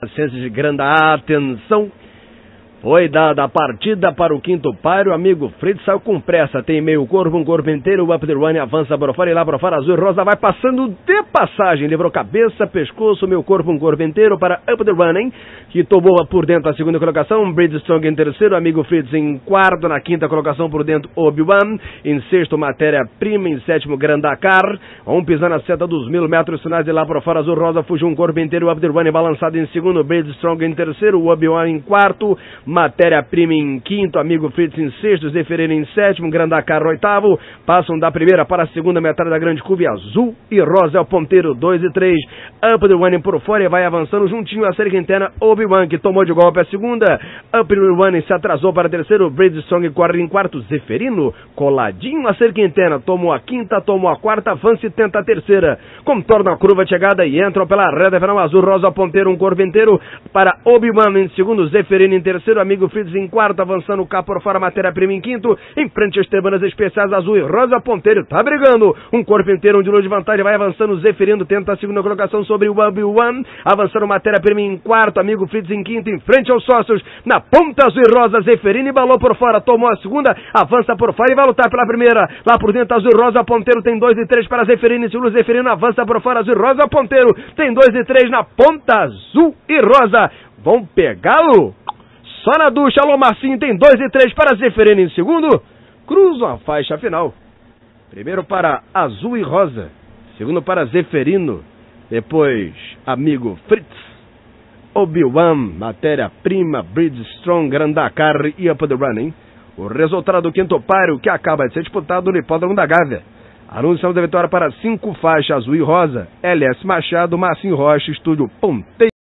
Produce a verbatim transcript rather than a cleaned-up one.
Ciência de grande atenção. Foi dada a partida para o quinto páreo. Amigo Fritz saiu com pressa. Tem meio corpo, um corpo inteiro. O up the running avança por fora e lá por fora. Azul e rosa vai passando de passagem. Livrou cabeça, pescoço, meu corpo, um corpo inteiro para up the running, que tomou por dentro a segunda colocação. Bridgestone em terceiro. Amigo Fritz em quarto. Na quinta colocação por dentro, Obi-Wan. Em sexto, Matéria-Prima. Em sétimo, Grandacar. Um pisando na seta dos mil metros finais. E lá por fora, azul e rosa fugiu um corpo inteiro. Up the running balançado em segundo. Bridgestone em terceiro. Obi-Wan em quarto. Matéria-Prima em quinto, amigo Fritz em sexto, Zeferino em sétimo, Grandacar oitavo, passam da primeira para a segunda metade da grande curva, azul e rosa é o ponteiro, dois e três, Up the Running por fora e vai avançando juntinho a cerca interna, Obi-Wan que tomou de golpe a segunda, Up the Running se atrasou para a terceiro, Bridgestone corre em quarto, Zeferino coladinho a cerca interna, tomou a quinta, tomou a quarta, avança e tenta a terceira, contorna a curva de chegada e entram pela reta final, azul, rosa, ponteiro, um corpo inteiro para Obi-Wan em segundo, Zeferino em terceiro, amigo Fritz em quarto, avançando cá por fora, Matéria-Prima em quinto, em frente às tebanas especiais, azul e rosa, ponteiro, tá brigando, um corpo inteiro, um de luz de vantagem, vai avançando, Zeferino tenta a segunda colocação sobre o Obi-Wan, avançando Matéria-Prima em quarto, amigo Fritz em quinto, em frente aos sócios, na ponta azul e rosa, Zeferino embalou por fora, tomou a segunda, avança por fora e vai lutar pela primeira, lá por dentro azul e rosa, ponteiro tem dois e três para Zeferino, em segundo Zeferino avança por fora, azul e rosa, ponteiro tem dois e três na ponta azul e rosa, vão pegá-lo? Só na ducha, alô Marcinho, tem dois e três para Zeferino em segundo, cruzam a faixa final. Primeiro para azul e rosa, segundo para Zeferino, depois amigo Fritz, Obi-Wan, Matéria-Prima, Bridgestone, Grandacar e Up the Running. O resultado do quinto páreo que acaba de ser disputado no Hipódromo da Gávea. Anunciamos da vitória para cinco faixas azul e rosa, L S Machado, Marcinho Rocha, Estúdio Ponteiro.